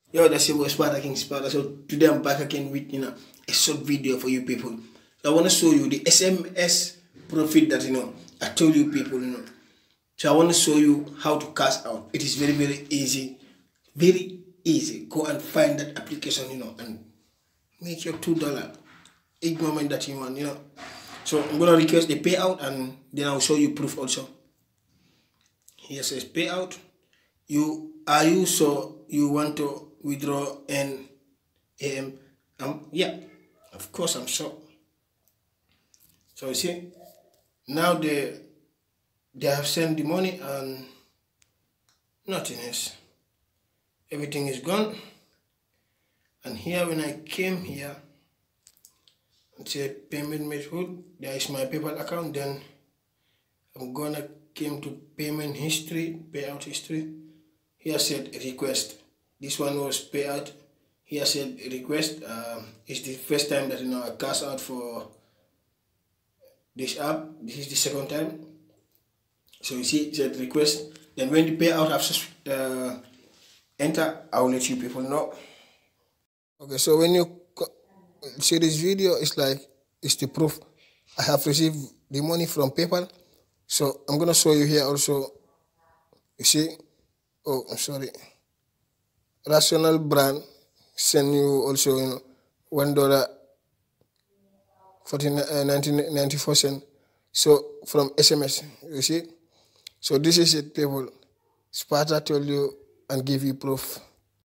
Yo, that's your boy Sparta King Sparta. So today I'm back again with a short video for you people. So I want to show you the SMS profit that I told you people. So I want to show you how to cash out. It is very easy, very easy. Go and find that application and make your $2 each moment that you want. So I'm gonna request the payout and then I'll show you proof also. Here says payout. You want to withdraw an AM? Yeah, of course I'm sure. So you see, now they have sent the money and nothing else. Everything is gone. And here when I came here and say payment method, there is my PayPal account. Then I'm gonna came to payment history, payout history. Here said request. This one was payout. Here said request. It's the first time that I cash out for this app. This is the second time. So you see, it said request. Then when the payout has enter, I will let you people know. Okay, so when you see this video, it's the proof. I have received the money from PayPal. So I'm gonna show you here also. You see, oh, I'm sorry. Rational Brand send you also $1 $14.94. So from SMS, you see. So this is it, people. Sparta told you and give you proof.